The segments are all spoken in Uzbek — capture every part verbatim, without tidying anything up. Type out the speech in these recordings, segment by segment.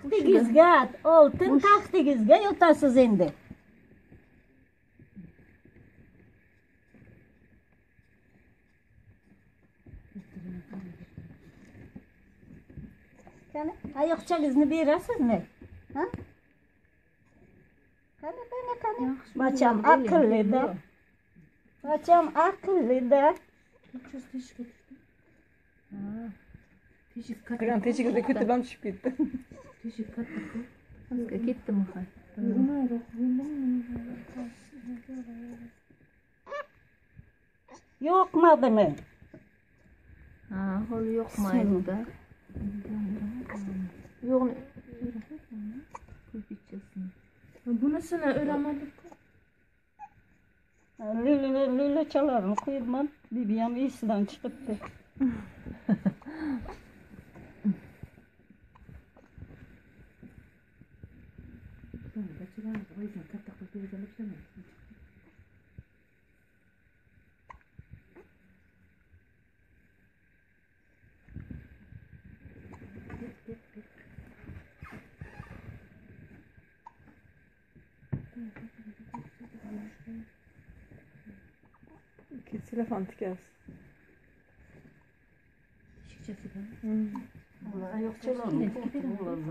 taxtingizga, oltin taxtingizga yotasiz endi. Qani, oyoqchangizni berasizmi? Ha? Qani, qani, qani. Bacham aqlli-da. Bacham aqlli-da. Teshik katta. Qilgan teshikda ko'tadan tushib ketdi. Teshik katta-ku. Bizga ketdimi hay? Yo'qmadimi? Ha, hali yo'qmaydi-da. Yo'q. Ko'pichasini. Bunisini o'ramadik-ku. Lili lili chalarni qo'yibman. Bibi ham esidan chiqibdi. Telefon tikasiz. Teshikchasiga. Ular oyoqchalarni qo'yib.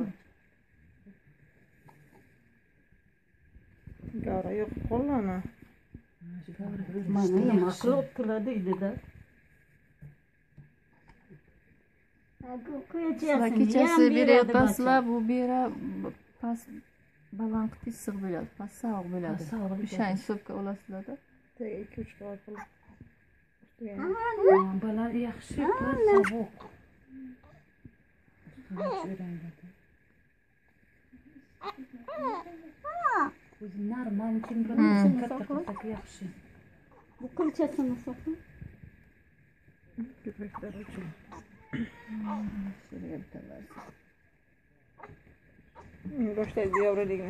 Gavra yo'q qo'llana. Mana nima qilibdilar deydi-da. Kechasi beryapsizlar, bu bera past baland issiq bo'ladi, past sovuq bo'ladi. O'shani hisobga olasizlar-da. ikki uch qavat qilib. Baland yaxshi, past sovuq. O'zi normal temperaturasi katta-katta yaxshi. Bu qilchasini saqla. Ko'paklar uchun. Boshlaydi yavruligini.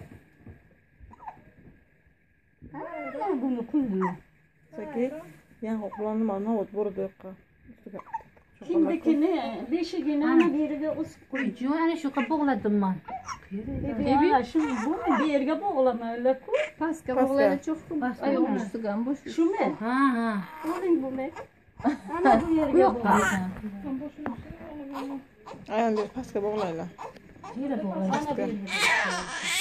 Ha, buni qo'ydim. Saki, yangi qo'llanma mana ot bordi yoqqa. Kindikini, beshigini ana beriga o'sib qo'y. Yo'q, ana shu yerga bog'ladim men. Bibi, shu bu yerga bog'lamaylar-ku. Pastga bog'laydi, cho'qib, oyoq ustiga ham bo'sh. Shumi? Ha, ha. Oling buni. Ana bu yerga bog'la. Ayol pastga bog'laylar. Yere bog'laydi. Ana bu yerga.